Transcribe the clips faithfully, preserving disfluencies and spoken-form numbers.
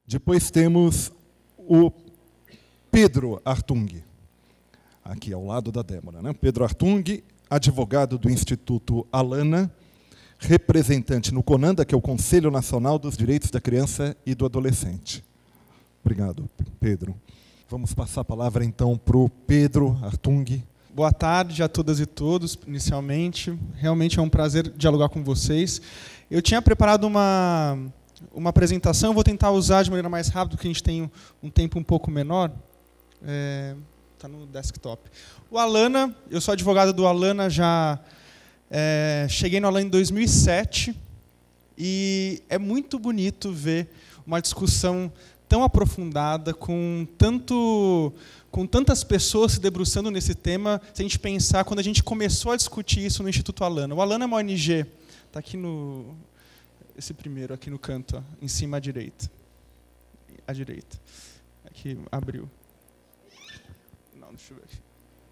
Depois temos o Pedro Hartung, aqui ao lado da Débora, né? Pedro Hartung, advogado do Instituto Alana, representante no CONANDA, que é o Conselho Nacional dos Direitos da Criança e do Adolescente. Obrigado, Pedro. Vamos passar a palavra, então, para o Pedro Hartung. Boa tarde a todas e todos, inicialmente. Realmente é um prazer dialogar com vocês. Eu tinha preparado uma, uma apresentação, vou tentar usar de maneira mais rápida, porque a gente tem um tempo um pouco menor. Está é, no desktop. O Alana, eu sou advogado do Alana, já é, cheguei no Alana em dois mil e sete, e é muito bonito ver uma discussão tão aprofundada, com tanto... com tantas pessoas se debruçando nesse tema, se a gente pensar, quando a gente começou a discutir isso no Instituto Alana. O Alana é uma O N G, está aqui no... esse primeiro, aqui no canto, ó, em cima à direita. À direita. Aqui, abriu. Não, deixa eu ver aqui.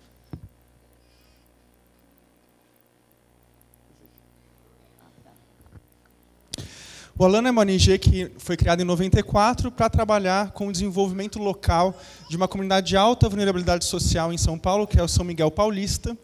O Alana é uma O N G que foi criada em noventa e quatro para trabalhar com o desenvolvimento local de uma comunidade de alta vulnerabilidade social em São Paulo, que é o São Miguel Paulista,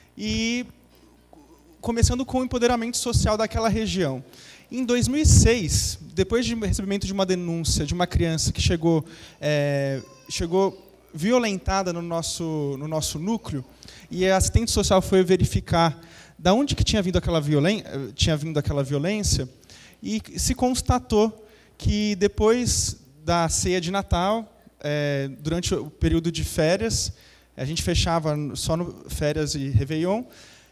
e começando com o empoderamento social daquela região. Em dois mil e seis, depois de recebimento de uma denúncia de uma criança que chegou, é, chegou violentada no nosso, no nosso núcleo, e a assistente social foi verificar de onde que tinha vindo aquela violen- tinha vindo aquela violência, e se constatou que, depois da ceia de Natal, é, durante o período de férias, a gente fechava só no férias e Réveillon,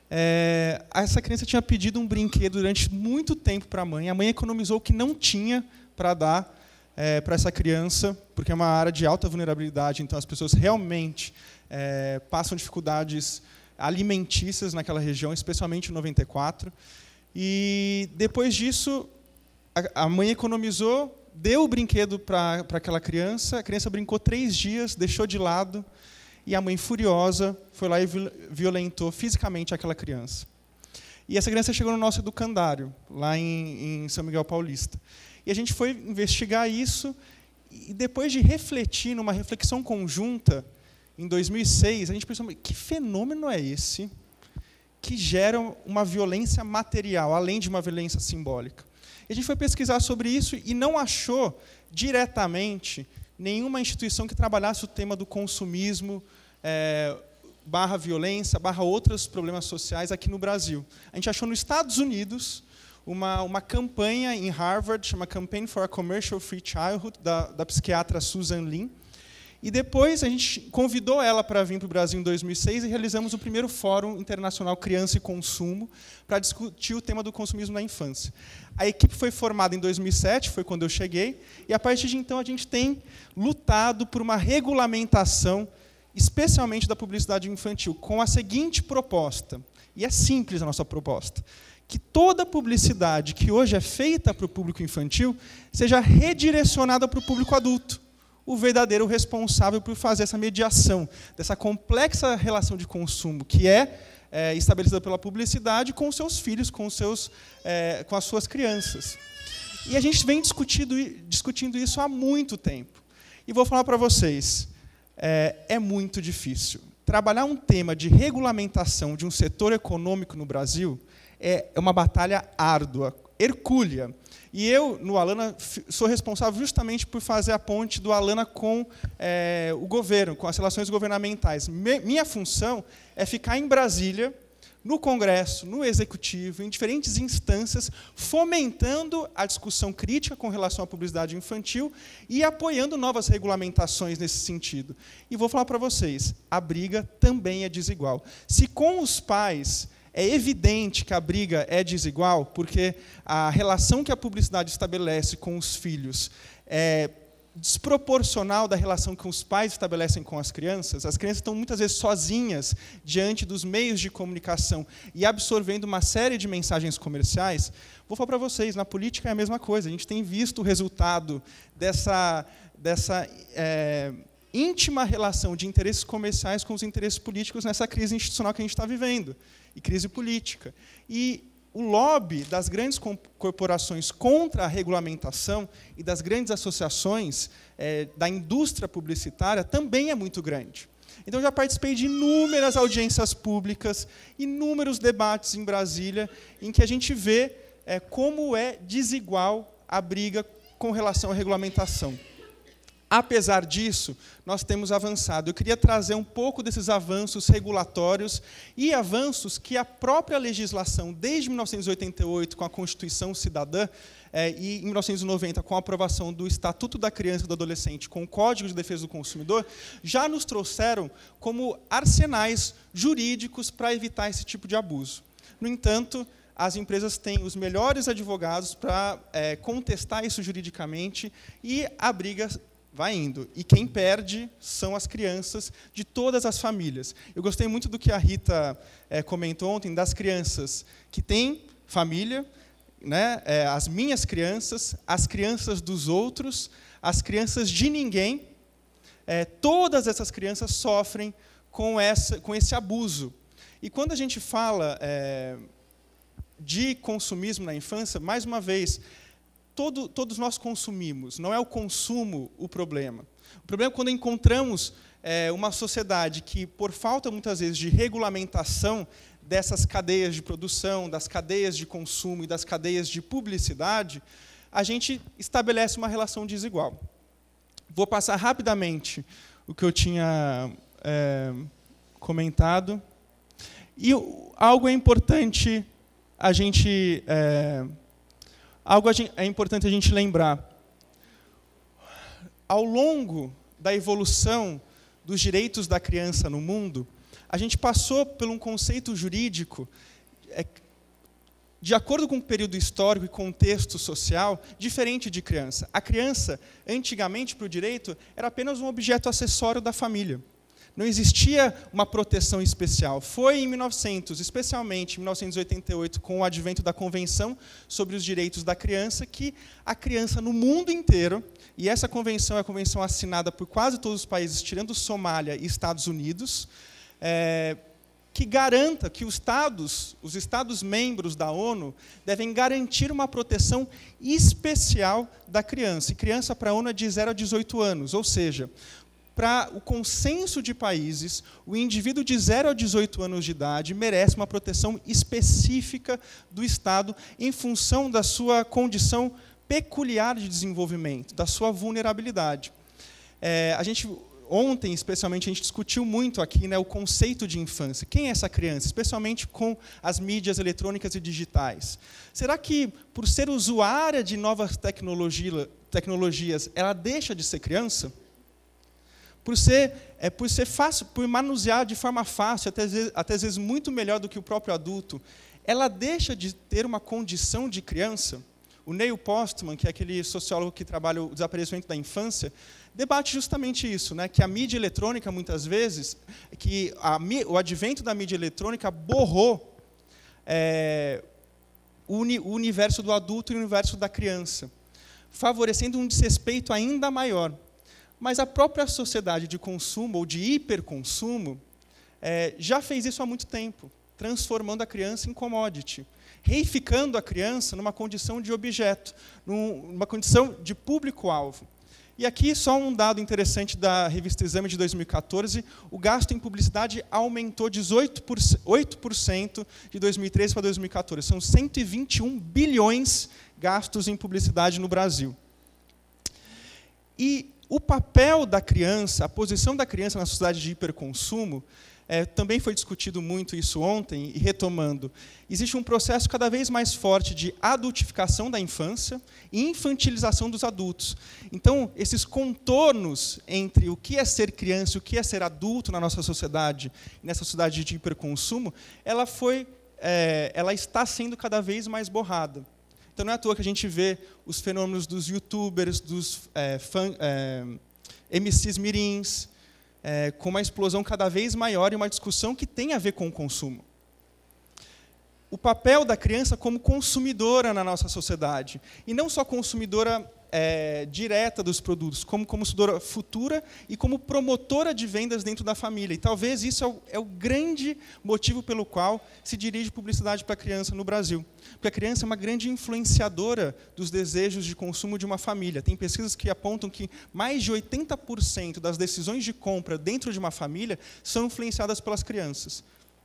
é, essa criança tinha pedido um brinquedo durante muito tempo para a mãe. A mãe economizou o que não tinha para dar é, para essa criança, porque é uma área de alta vulnerabilidade, então as pessoas realmente é, passam dificuldades alimentícias naquela região, especialmente em noventa e quatro. E, depois disso, a mãe economizou, deu o brinquedo para aquela criança, a criança brincou três dias, deixou de lado, e a mãe, furiosa, foi lá e violentou fisicamente aquela criança. E essa criança chegou no nosso educandário, lá em, em São Miguel Paulista. E a gente foi investigar isso, e depois de refletir, numa reflexão conjunta, em dois mil e seis, a gente pensou, que fenômeno é esse que gera uma violência material, além de uma violência simbólica? A gente foi pesquisar sobre isso e não achou diretamente nenhuma instituição que trabalhasse o tema do consumismo, é, barra violência, barra outros problemas sociais aqui no Brasil. A gente achou nos Estados Unidos uma, uma campanha em Harvard, chama Campaign for a Commercial Free Childhood, da, da psiquiatra Susan Lin. E depois a gente convidou ela para vir para o Brasil em dois mil e seis e realizamos o primeiro Fórum Internacional Criança e Consumo para discutir o tema do consumismo na infância. A equipe foi formada em dois mil e sete, foi quando eu cheguei, e a partir de então a gente tem lutado por uma regulamentação, especialmente da publicidade infantil, com a seguinte proposta, e é simples a nossa proposta, que toda publicidade que hoje é feita para o público infantil seja redirecionada para o público adulto, o verdadeiro responsável por fazer essa mediação, dessa complexa relação de consumo que é, é estabelecida pela publicidade com os seus filhos, com, os seus, é, com as suas crianças. E a gente vem discutindo, discutindo isso há muito tempo. E vou falar para vocês, é, é muito difícil. Trabalhar um tema de regulamentação de um setor econômico no Brasil é uma batalha árdua, hercúlea. E eu, no Alana, sou responsável justamente por fazer a ponte do Alana com é, o governo, com as relações governamentais. Me, minha função é ficar em Brasília, no Congresso, no Executivo, em diferentes instâncias, fomentando a discussão crítica com relação à publicidade infantil e apoiando novas regulamentações nesse sentido. E vou falar para vocês, a briga também é desigual. Se com os pais é evidente que a briga é desigual, porque a relação que a publicidade estabelece com os filhos é desproporcional da relação que os pais estabelecem com as crianças. As crianças estão muitas vezes sozinhas diante dos meios de comunicação e absorvendo uma série de mensagens comerciais. Vou falar para vocês, na política é a mesma coisa. A gente tem visto o resultado dessa, dessa é, íntima relação de interesses comerciais com os interesses políticos nessa crise institucional que a gente está vivendo, e crise política. E o lobby das grandes corporações contra a regulamentação e das grandes associações é, da indústria publicitária também é muito grande. Então, já participei de inúmeras audiências públicas, inúmeros debates em Brasília, em que a gente vê é, como é desigual a briga com relação à regulamentação. Apesar disso, nós temos avançado. Eu queria trazer um pouco desses avanços regulatórios e avanços que a própria legislação, desde mil novecentos e oitenta e oito, com a Constituição Cidadã, é, e em mil novecentos e noventa, com a aprovação do Estatuto da Criança e do Adolescente, com o Código de Defesa do Consumidor, já nos trouxeram como arsenais jurídicos para evitar esse tipo de abuso. No entanto, as empresas têm os melhores advogados para é, contestar isso juridicamente, e a briga vai indo. E quem perde são as crianças de todas as famílias. Eu gostei muito do que a Rita é, comentou ontem, das crianças que têm família, né, é, as minhas crianças, as crianças dos outros, as crianças de ninguém. É, todas essas crianças sofrem com, essa, com esse abuso. E quando a gente fala é, de consumismo na infância, mais uma vez, Todo, todos nós consumimos, não é o consumo o problema. O problema é quando encontramos é, uma sociedade que, por falta, muitas vezes, de regulamentação dessas cadeias de produção, das cadeias de consumo e das cadeias de publicidade, a gente estabelece uma relação desigual. Vou passar rapidamente o que eu tinha é, comentado. E algo é importante a gente... É, Algo é importante a gente lembrar. Ao longo da evolução dos direitos da criança no mundo, a gente passou por um conceito jurídico, de acordo com o período histórico e contexto social, diferente de criança. A criança, antigamente, para o direito, era apenas um objeto acessório da família. Não existia uma proteção especial. Foi em mil e novecentos, especialmente em mil novecentos e oitenta e oito, com o advento da Convenção sobre os Direitos da Criança, que a criança no mundo inteiro, e essa convenção é a convenção assinada por quase todos os países, tirando Somália e Estados Unidos, é, que garanta que os Estados, os Estados-membros da ONU devem garantir uma proteção especial da criança. E criança para a ONU é de zero a dezoito anos, ou seja, para o consenso de países, o indivíduo de zero a dezoito anos de idade merece uma proteção específica do Estado em função da sua condição peculiar de desenvolvimento, da sua vulnerabilidade. É, a gente, ontem, especialmente, a gente discutiu muito aqui, né, o conceito de infância. Quem é essa criança? Especialmente com as mídias eletrônicas e digitais. Será que, por ser usuária de novas tecnologia, tecnologias, ela deixa de ser criança? Por ser, é, por ser fácil, por manusear de forma fácil, até às, vezes, até às vezes muito melhor do que o próprio adulto, ela deixa de ter uma condição de criança? O Neil Postman, que é aquele sociólogo que trabalha o desaparecimento da infância, debate justamente isso, né, que a mídia eletrônica, muitas vezes, que a, o advento da mídia eletrônica borrou é, o, uni, o universo do adulto e o universo da criança, favorecendo um desrespeito ainda maior. Mas a própria sociedade de consumo, ou de hiperconsumo, é, já fez isso há muito tempo, transformando a criança em commodity, reificando a criança numa condição de objeto, numa condição de público-alvo. E aqui, só um dado interessante da revista Exame de dois mil e quatorze, o gasto em publicidade aumentou dezoito por cento, oito por cento de dois mil e treze para dois mil e quatorze. São cento e vinte e um bilhões gastos em publicidade no Brasil. E o papel da criança, a posição da criança na sociedade de hiperconsumo, é, também foi discutido muito isso ontem, e retomando, existe um processo cada vez mais forte de adultificação da infância e infantilização dos adultos. Então, esses contornos entre o que é ser criança e o que é ser adulto na nossa sociedade, nessa sociedade de hiperconsumo, ela, foi, é, ela está sendo cada vez mais borrada. Então, não é à toa que a gente vê os fenômenos dos youtubers, dos é, fan, é, M Cs mirins, é, com uma explosão cada vez maior e uma discussão que tem a ver com o consumo. O papel da criança como consumidora na nossa sociedade. E não só consumidora é, direta dos produtos, como consumidora futura e como promotora de vendas dentro da família. E talvez isso é o, é o grande motivo pelo qual se dirige publicidade para a criança no Brasil. Porque a criança é uma grande influenciadora dos desejos de consumo de uma família. Tem pesquisas que apontam que mais de oitenta por cento das decisões de compra dentro de uma família são influenciadas pelas crianças.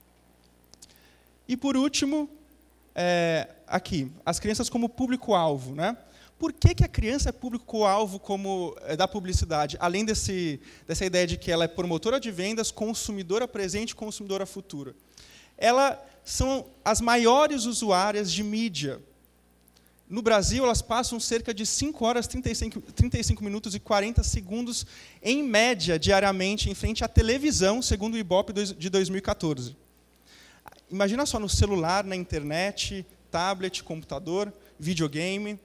E, por último, é, aqui, as crianças como público-alvo, né? Por que, que a criança é público-alvo como é, da publicidade? Além desse, dessa ideia de que ela é promotora de vendas, consumidora presente e consumidora futura. Elas são as maiores usuárias de mídia. No Brasil, elas passam cerca de cinco horas, trinta e cinco, trinta e cinco minutos e quarenta segundos, em média, diariamente, em frente à televisão, segundo o Ibope de dois mil e quatorze. Imagina só, no celular, na internet, tablet, computador, videogame.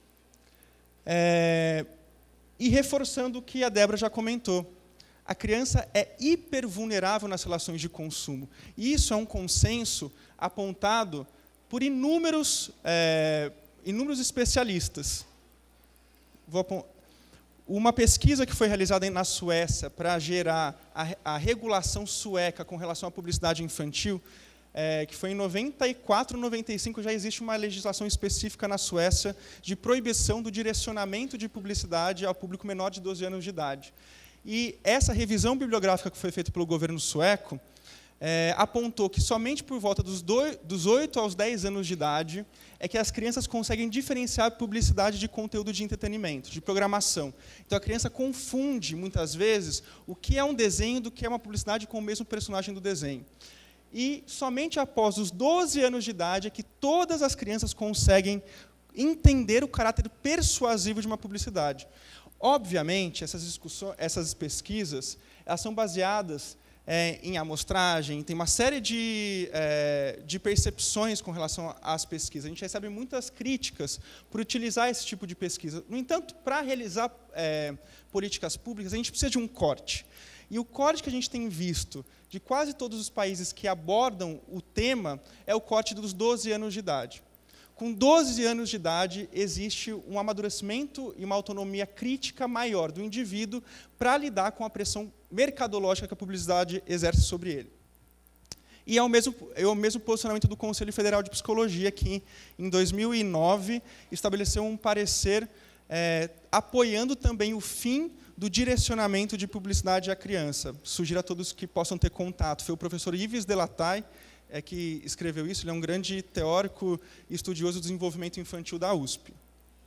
É, e reforçando o que a Débora já comentou, a criança é hipervulnerável nas relações de consumo. E isso é um consenso apontado por inúmeros, é, inúmeros especialistas. Vou Uma pesquisa que foi realizada na Suécia para gerar a, a regulação sueca com relação à publicidade infantil, É, que foi em noventa e quatro, noventa e cinco, já existe uma legislação específica na Suécia de proibição do direcionamento de publicidade ao público menor de doze anos de idade. E essa revisão bibliográfica que foi feita pelo governo sueco é, apontou que somente por volta dos, dois, dos oito aos dez anos de idade é que as crianças conseguem diferenciar publicidade de conteúdo de entretenimento, de programação. Então, a criança confunde, muitas vezes, o que é um desenho do que é uma publicidade com o mesmo personagem do desenho. E somente após os doze anos de idade é que todas as crianças conseguem entender o caráter persuasivo de uma publicidade. Obviamente, essas discussões, essas pesquisas, elas são baseadas é, em amostragem, tem uma série de, é, de percepções com relação às pesquisas. A gente recebe muitas críticas por utilizar esse tipo de pesquisa. No entanto, para realizar é, políticas públicas, a gente precisa de um corte. E o corte que a gente tem visto de quase todos os países que abordam o tema é o corte dos doze anos de idade. Com doze anos de idade, existe um amadurecimento e uma autonomia crítica maior do indivíduo para lidar com a pressão mercadológica que a publicidade exerce sobre ele. E é o mesmo, é o mesmo posicionamento do Conselho Federal de Psicologia, que, em dois mil e nove, estabeleceu um parecer é, apoiando também o fim do direcionamento de publicidade à criança. Sugiro a todos que possam ter contato. Foi o professor Yves Delataille é, que escreveu isso. Ele é um grande teórico e estudioso do desenvolvimento infantil da U S P.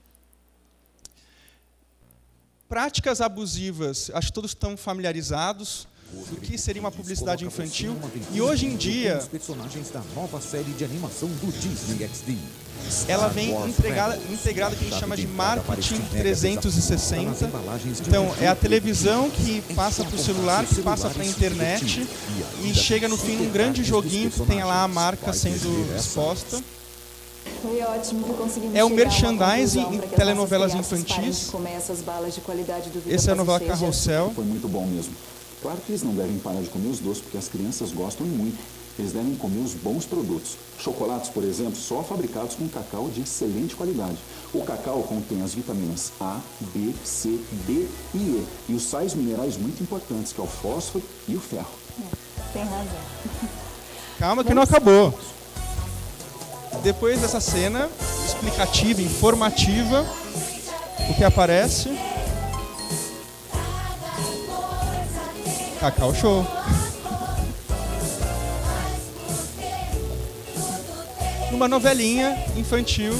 Práticas abusivas, acho que todos estão familiarizados do que seria uma publicidade infantil. E hoje em dia, os personagens da nova série de animação do Disney X D. Ela vem integrada, integrada que a gente chama de marketing trezentos e sessenta. Então, é a televisão que passa para o celular, que passa para a internet e chega no fim num grande joguinho que tem lá a marca sendo exposta. É o merchandising em telenovelas infantis. Essa é a novela Carrossel. Foi muito bom mesmo. Claro que eles não devem parar de comer os doces, porque as crianças gostam muito. Eles devem comer os bons produtos. Chocolates, por exemplo, só fabricados com cacau de excelente qualidade. O cacau contém as vitaminas A, B, C, D e E. E os sais minerais muito importantes, que é o fósforo e o ferro. É, tem razão. Calma que não acabou. Depois dessa cena explicativa, informativa, o que aparece? Cacau Show. Uma novelinha infantil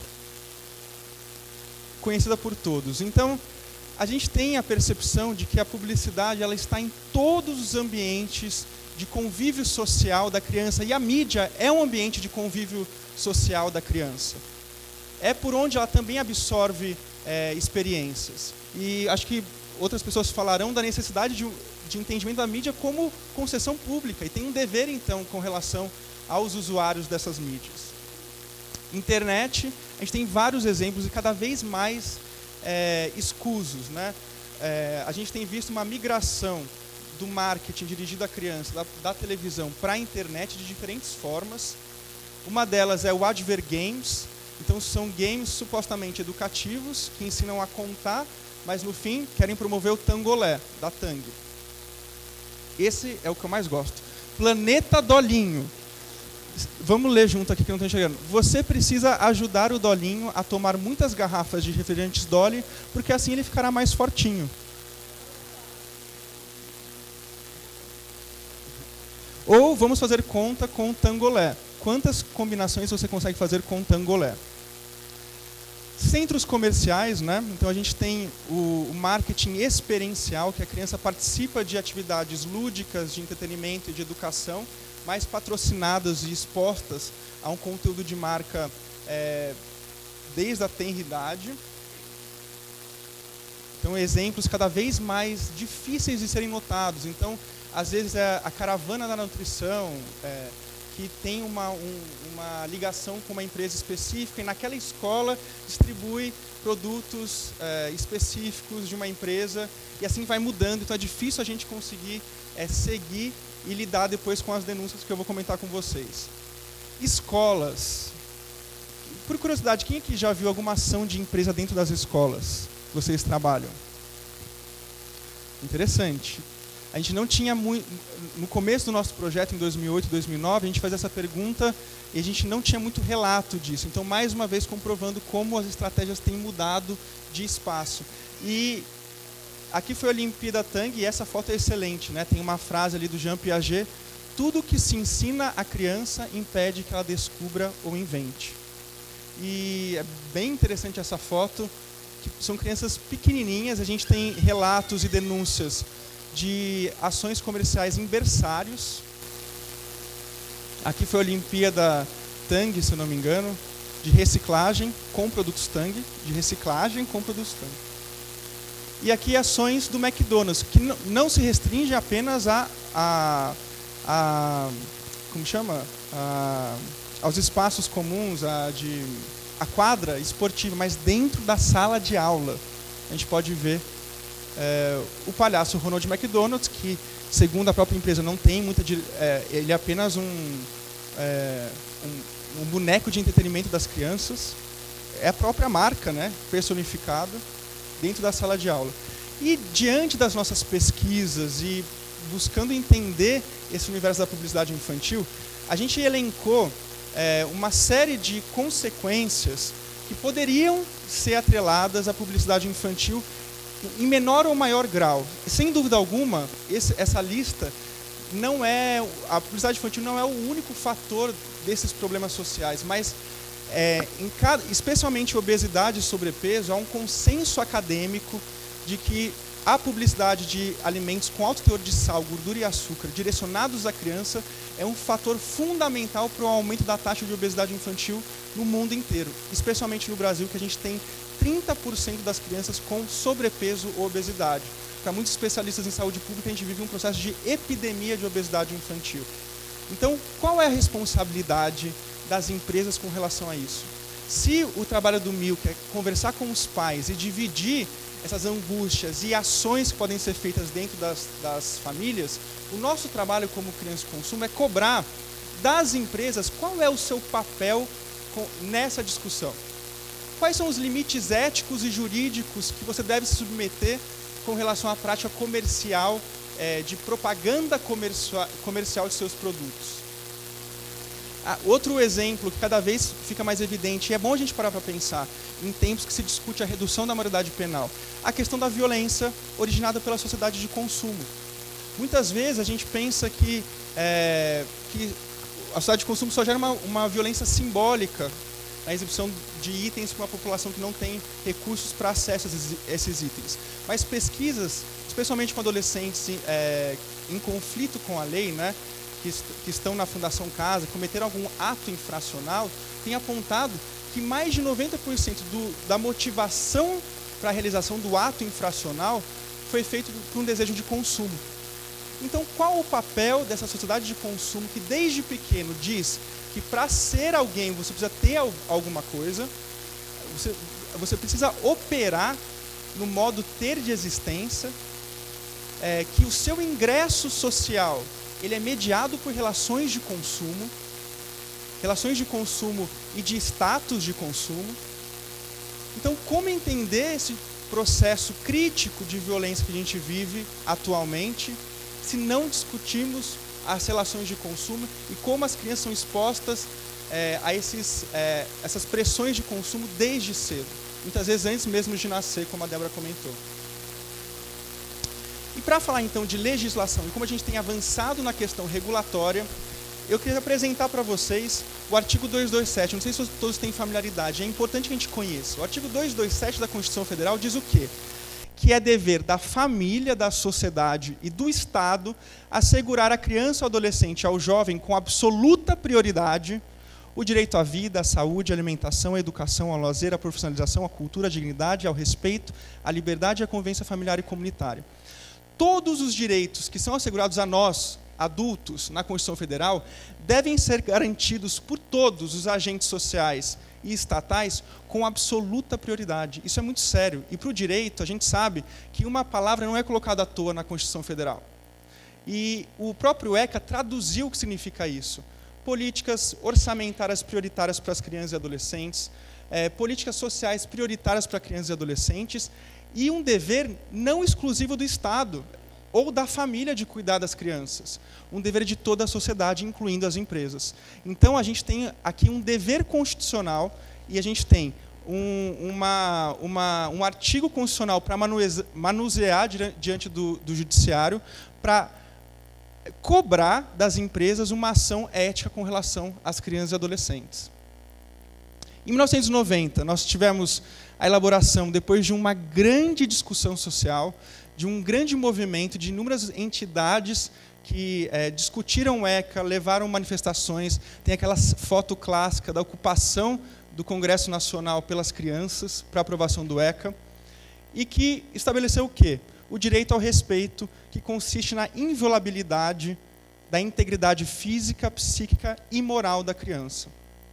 conhecida por todos. Então, a gente tem a percepção de que a publicidade ela está em todos os ambientes de convívio social da criança, e a mídia é um ambiente de convívio social da criança. É por onde ela também absorve é, experiências. E acho que outras pessoas falarão da necessidade de, de entendimento da mídia como concessão pública, e tem um dever, então, com relação aos usuários dessas mídias. Internet, a gente tem vários exemplos e cada vez mais é, escusos, né? É, a gente tem visto uma migração do marketing dirigido à criança, da, da televisão para a internet de diferentes formas. Uma delas é o Advergames, Então são games supostamente educativos, que ensinam a contar, mas no fim querem promover o tangolé, da Tang. Esse é o que eu mais gosto. Planeta Dolinho. Vamos ler junto aqui que eu não estou enxergando. Você precisa ajudar o Dolinho a tomar muitas garrafas de refrigerantes Dolly, porque assim ele ficará mais fortinho. Ou vamos fazer conta com o tangolé. Quantas combinações você consegue fazer com o tangolé? Centros comerciais, né? Então a gente tem o, o marketing experiencial, que a criança participa de atividades lúdicas, de entretenimento e de educação, mais patrocinadas e expostas a um conteúdo de marca é, desde a tenridade. Então, exemplos cada vez mais difíceis de serem notados. Então, às vezes, é a caravana da nutrição, é, que tem uma, um, uma ligação com uma empresa específica e naquela escola distribui produtos é, específicos de uma empresa e assim vai mudando. Então, é difícil a gente conseguir é, seguir e lidar depois com as denúncias que eu vou comentar com vocês. Escolas. Por curiosidade, quem aqui já viu alguma ação de empresa dentro das escolas que vocês trabalham? Interessante. A gente não tinha muito... No começo do nosso projeto, em dois mil e oito, dois mil e nove, a gente fazia essa pergunta e a gente não tinha muito relato disso. Então, mais uma vez, comprovando como as estratégias têm mudado de espaço. E aqui foi a Olimpíada Tang e essa foto é excelente, né? Tem uma frase ali do Jean Piaget: tudo que se ensina à criança impede que ela descubra ou invente. E é bem interessante essa foto, que são crianças pequenininhas. A gente tem relatos e denúncias de ações comerciais em berçários. Aqui foi a Olimpíada Tang, se eu não me engano, de reciclagem com produtos Tang, de reciclagem com produtos Tang. E aqui ações do McDonald's, que não se restringe apenas a, a, a como chama? A, aos espaços comuns, a, de, a quadra esportiva, mas dentro da sala de aula. A gente pode ver é, o palhaço Ronald McDonald, que, segundo a própria empresa, não tem muita... É, ele é apenas um, é, um, um boneco de entretenimento das crianças. É a própria marca, né, personificada dentro da sala de aula. E, diante das nossas pesquisas e buscando entender esse universo da publicidade infantil, a gente elencou é, uma série de consequências que poderiam ser atreladas à publicidade infantil em menor ou maior grau. E, sem dúvida alguma, esse, essa lista não é... A publicidade infantil não é o único fator desses problemas sociais, mas, é, em cada, especialmente obesidade e sobrepeso, há um consenso acadêmico de que a publicidade de alimentos com alto teor de sal, gordura e açúcar direcionados à criança é um fator fundamental para o aumento da taxa de obesidade infantil no mundo inteiro, especialmente no Brasil, que a gente tem trinta por cento das crianças com sobrepeso ou obesidade. Para muitos especialistas em saúde pública, a gente vive um processo de epidemia de obesidade infantil. Então, qual é a responsabilidade das empresas com relação a isso? Se o trabalho do Milk é conversar com os pais e dividir essas angústias e ações que podem ser feitas dentro das, das famílias, o nosso trabalho como Criança e Consumo é cobrar das empresas qual é o seu papel com, nessa discussão. Quais são os limites éticos e jurídicos que você deve se submeter com relação à prática comercial, é, de propaganda comercial, comercial de seus produtos? Ah, outro exemplo que cada vez fica mais evidente, e é bom a gente parar para pensar, em tempos que se discute a redução da maioridade penal, a questão da violência originada pela sociedade de consumo. Muitas vezes a gente pensa que, é, que a sociedade de consumo só gera uma, uma violência simbólica, a exibição de itens para uma população que não tem recursos para acesso a esses itens. Mas pesquisas, especialmente com adolescentes é, em conflito com a lei, né, que, que estão na Fundação Casa, cometeram algum ato infracional, têm apontado que mais de noventa por cento do, da motivação para a realização do ato infracional foi feito por um desejo de consumo. Então, qual o papel dessa sociedade de consumo que desde pequeno diz que para ser alguém você precisa ter alguma coisa, você, você precisa operar no modo ter de existência, é, que o seu ingresso social ele é mediado por relações de consumo, relações de consumo e de status de consumo. Então, como entender esse processo crítico de violência que a gente vive atualmente, se não discutirmos as relações de consumo e como as crianças são expostas é, a esses, é, essas pressões de consumo desde cedo, muitas vezes antes mesmo de nascer, como a Débora comentou. E para falar então de legislação e como a gente tem avançado na questão regulatória, eu queria apresentar para vocês o artigo duzentos e vinte e sete. Não sei se todos têm familiaridade, é importante que a gente conheça. O artigo duzentos e vinte e sete da Constituição Federal diz o quê? Que é dever da família, da sociedade e do Estado assegurar à criança, ao adolescente e ao jovem, com absoluta prioridade, o direito à vida, à saúde, à alimentação, à educação, ao lazer, à profissionalização, à cultura, à dignidade, ao respeito, à liberdade e à convivência familiar e comunitária. Todos os direitos que são assegurados a nós, adultos, na Constituição Federal, devem ser garantidos por todos os agentes sociais e estatais com absoluta prioridade. Isso é muito sério. E para o direito, a gente sabe que uma palavra não é colocada à toa na Constituição Federal. E o próprio ECA traduziu o que significa isso. Políticas orçamentárias prioritárias para as crianças e adolescentes, é, políticas sociais prioritárias para crianças e adolescentes, e um dever não exclusivo do Estado ou da família de cuidar das crianças, um dever de toda a sociedade, incluindo as empresas. Então, a gente tem aqui um dever constitucional e a gente tem um, uma, uma, um artigo constitucional para manusear diante do, do judiciário, para cobrar das empresas uma ação ética com relação às crianças e adolescentes. Em mil novecentos e noventa, nós tivemos a elaboração, depois de uma grande discussão social, de um grande movimento de inúmeras entidades que é, discutiram o ECA, levaram manifestações, tem aquela foto clássica da ocupação do Congresso Nacional pelas crianças para aprovação do ECA, e que estabeleceu o quê? O direito ao respeito, que consiste na inviolabilidade da integridade física, psíquica e moral da criança.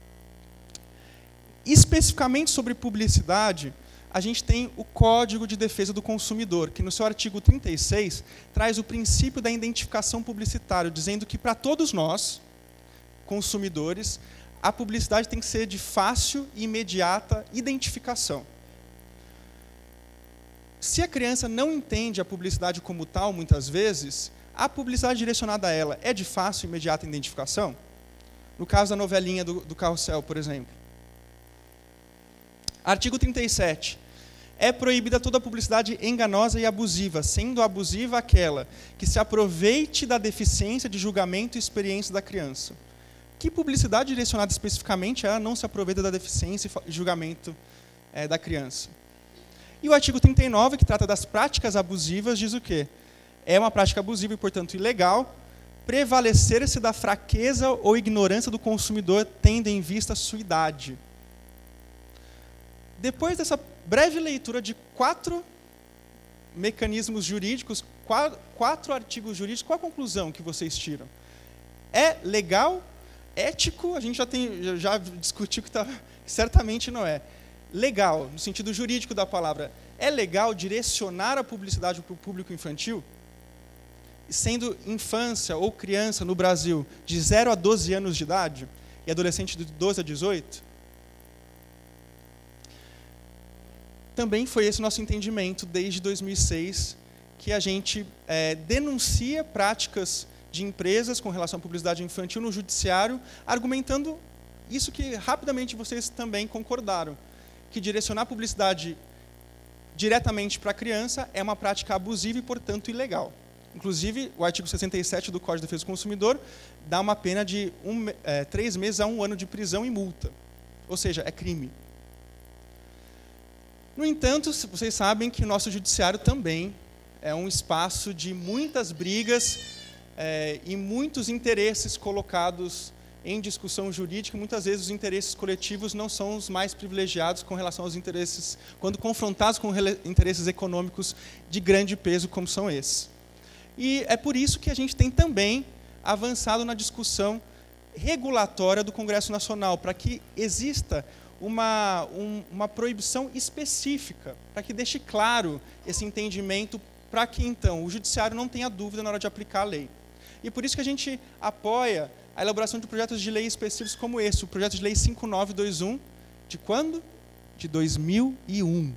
Especificamente sobre publicidade, a gente tem o Código de Defesa do Consumidor, que no seu artigo trinta e seis traz o princípio da identificação publicitária, dizendo que para todos nós, consumidores, a publicidade tem que ser de fácil e imediata identificação. Se a criança não entende a publicidade como tal, muitas vezes, a publicidade direcionada a ela é de fácil e imediata identificação? No caso da novelinha do, do Carrossel, por exemplo. Artigo trinta e sete. É proibida toda publicidade enganosa e abusiva, sendo abusiva aquela que se aproveite da deficiência de julgamento e experiência da criança. Que publicidade direcionada especificamente ela não se aproveita da deficiência e julgamento é, da criança? E o artigo trinta e nove, que trata das práticas abusivas, diz o quê? É uma prática abusiva e, portanto, ilegal, prevalecer-se da fraqueza ou ignorância do consumidor, tendo em vista a sua idade. Depois dessa breve leitura de quatro mecanismos jurídicos, quatro, quatro artigos jurídicos, qual a conclusão que vocês tiram? É legal? Ético? A gente já, tem, já discutiu que, tá, que certamente não é. Legal, no sentido jurídico da palavra. É legal direcionar a publicidade para o público infantil? Sendo infância ou criança no Brasil de zero a doze anos de idade e adolescente de doze a dezoito? Também foi esse o nosso entendimento desde dois mil e seis, que a gente é, denuncia práticas de empresas com relação à publicidade infantil no judiciário, argumentando isso que rapidamente vocês também concordaram, que direcionar a publicidade diretamente para a criança é uma prática abusiva e, portanto, ilegal. Inclusive, o artigo sessenta e sete do Código de Defesa do Consumidor dá uma pena de um, é, três meses a um ano de prisão e multa. Ou seja, é crime. No entanto, vocês sabem que o nosso judiciário também é um espaço de muitas brigas é, e muitos interesses colocados em discussão jurídica. Muitas vezes os interesses coletivos não são os mais privilegiados com relação aos interesses, quando confrontados com interesses econômicos de grande peso como são esses. E é por isso que a gente tem também avançado na discussão regulatória do Congresso Nacional, para que exista uma, um, uma proibição específica, para que deixe claro esse entendimento, para que, então, o judiciário não tenha dúvida na hora de aplicar a lei. E por isso que a gente apoia a elaboração de projetos de lei específicos como esse, o projeto de lei cinco nove dois um, de quando? De dois mil e um.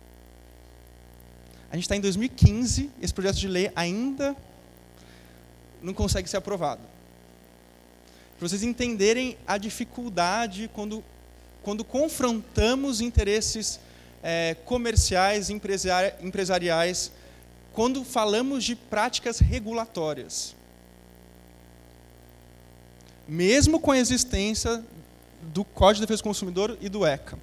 A gente está em dois mil e quinze, esse projeto de lei ainda não consegue ser aprovado. Para vocês entenderem a dificuldade quando, quando confrontamos interesses é, comerciais, empresari empresariais, quando falamos de práticas regulatórias. Mesmo com a existência do Código de Defesa do Consumidor e do ECA.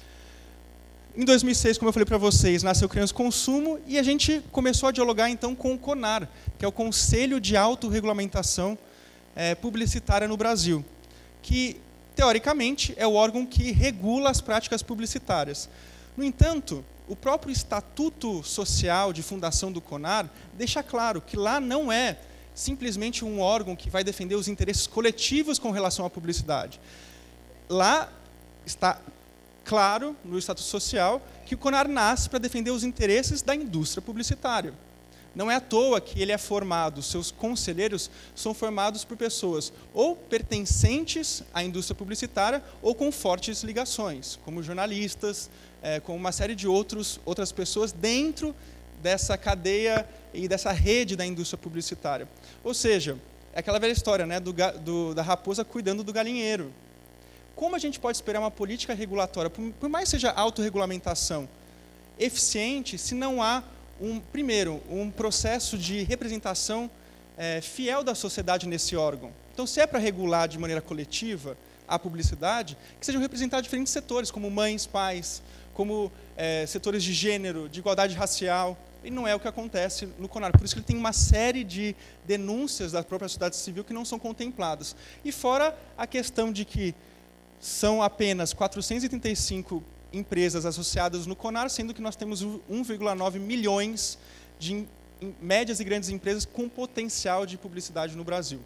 Em dois mil e seis, como eu falei para vocês, nasceu o Criança Consumo e a gente começou a dialogar então com o CONAR, que é o Conselho de Autorregulamentação é, Publicitária no Brasil, que, teoricamente, é o órgão que regula as práticas publicitárias. No entanto, o próprio Estatuto Social de Fundação do CONAR deixa claro que lá não é simplesmente um órgão que vai defender os interesses coletivos com relação à publicidade. Lá está claro, no Estatuto Social, que o CONAR nasce para defender os interesses da indústria publicitária. Não é à toa que ele é formado, seus conselheiros são formados por pessoas ou pertencentes à indústria publicitária ou com fortes ligações, como jornalistas, é, como uma série de outros, outras pessoas dentro dessa cadeia e dessa rede da indústria publicitária. Ou seja, é aquela velha história, né, do, do, da raposa cuidando do galinheiro. Como a gente pode esperar uma política regulatória, por, por mais que seja autorregulamentação, eficiente, se não há, um, primeiro, um processo de representação é, fiel da sociedade nesse órgão? Então, se é para regular de maneira coletiva a publicidade, que sejam representados diferentes setores, como mães, pais, como é, setores de gênero, de igualdade racial, e não é o que acontece no CONAR. Por isso que ele tem uma série de denúncias da própria sociedade civil que não são contempladas. E fora a questão de que são apenas quatrocentas e trinta e cinco empresas associadas no CONAR, sendo que nós temos um vírgula nove milhões de médias e grandes empresas com potencial de publicidade no Brasil.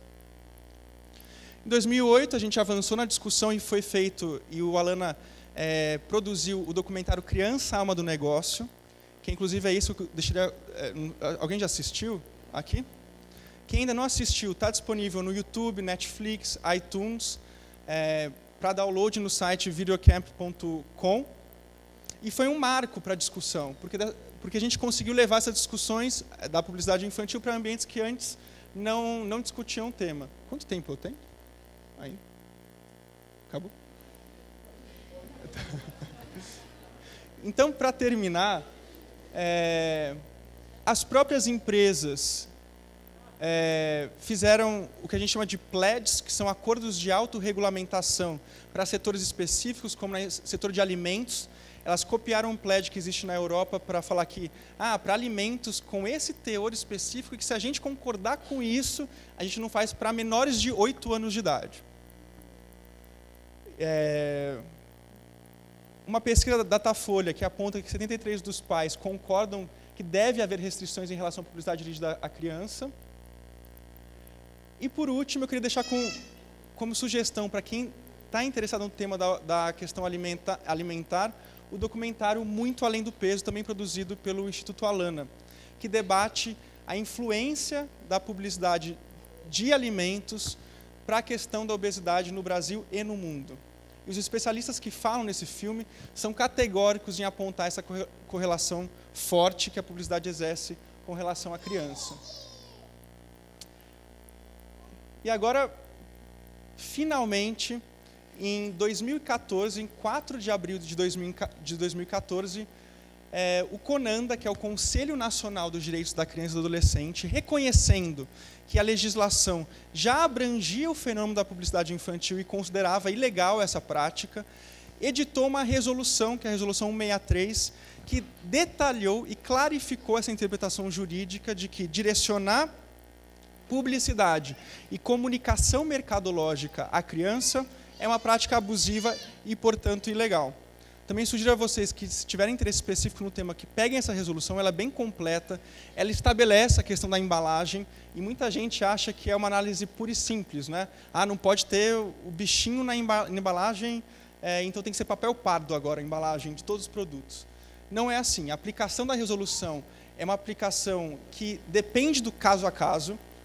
Em dois mil e oito, a gente avançou na discussão e foi feito, e o Alana é, produziu o documentário Criança, Alma do Negócio, que inclusive é isso que eu deixaria... É, alguém já assistiu aqui? Quem ainda não assistiu, está disponível no YouTube, Netflix, iTunes, é, para download no site videocamp ponto com, e foi um marco para a discussão, porque, porque a gente conseguiu levar essas discussões da publicidade infantil para ambientes que antes não, não discutiam o tema. Quanto tempo eu tenho? Aí. Acabou? Então, para terminar, é, as próprias empresas É, fizeram o que a gente chama de pledges, que são acordos de autorregulamentação para setores específicos, como no setor de alimentos. Elas copiaram um pledge que existe na Europa para falar que, ah, para alimentos com esse teor específico, que se a gente concordar com isso, a gente não faz para menores de oito anos de idade. É, uma pesquisa da Datafolha que aponta que setenta e três por cento dos pais concordam que deve haver restrições em relação à publicidade dirigida à criança. E, por último, eu queria deixar com, como sugestão para quem está interessado no tema da, da questão alimenta, alimentar, o documentário Muito Além do Peso, também produzido pelo Instituto Alana, que debate a influência da publicidade de alimentos para a questão da obesidade no Brasil e no mundo. E os especialistas que falam nesse filme são categóricos em apontar essa correlação forte que a publicidade exerce com relação à criança. E agora, finalmente, em dois mil e quatorze, em quatro de abril de dois mil e quatorze, é, o CONANDA, que é o Conselho Nacional dos Direitos da Criança e do Adolescente, reconhecendo que a legislação já abrangia o fenômeno da publicidade infantil e considerava ilegal essa prática, editou uma resolução, que é a Resolução cento e sessenta e três, que detalhou e clarificou essa interpretação jurídica de que direcionar publicidade e comunicação mercadológica à criança é uma prática abusiva e, portanto, ilegal. Também sugiro a vocês que, se tiverem interesse específico no tema, que peguem essa resolução, ela é bem completa, ela estabelece a questão da embalagem, e muita gente acha que é uma análise pura e simples, né? Ah, não pode ter o bichinho na embalagem, é, então tem que ser papel pardo agora, a embalagem de todos os produtos. Não é assim. A aplicação da resolução é uma aplicação que depende do caso a caso.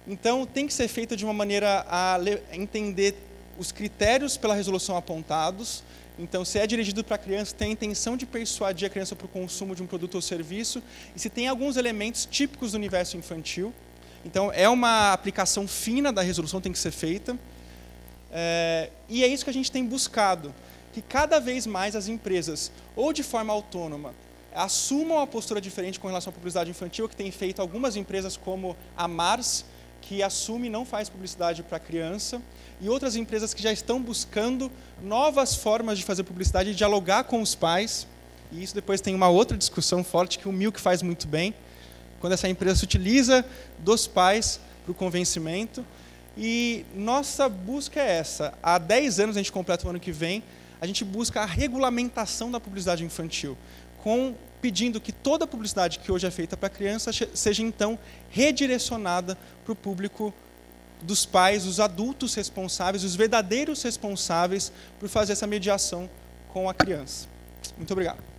Então, tem que ser feita de uma maneira a entender os critérios pela resolução apontados. Então, se é dirigido para a criança, tem a intenção de persuadir a criança para o consumo de um produto ou serviço, e se tem alguns elementos típicos do universo infantil. Então, é uma aplicação fina da resolução, tem que ser feita. É, e é isso que a gente tem buscado, que cada vez mais as empresas, ou de forma autônoma, assumam uma postura diferente com relação à publicidade infantil, que tem feito algumas empresas como a Mars, que assume e não faz publicidade para criança, e outras empresas que já estão buscando novas formas de fazer publicidade e dialogar com os pais. E isso depois tem uma outra discussão forte que o Milk faz muito bem, quando essa empresa se utiliza dos pais para o convencimento. E nossa busca é essa. Há dez anos, a gente completa o ano que vem, a gente busca a regulamentação da publicidade infantil, com, pedindo que toda a publicidade que hoje é feita para criança seja, então, redirecionada para o público dos pais, os adultos responsáveis, os verdadeiros responsáveis por fazer essa mediação com a criança. Muito obrigado.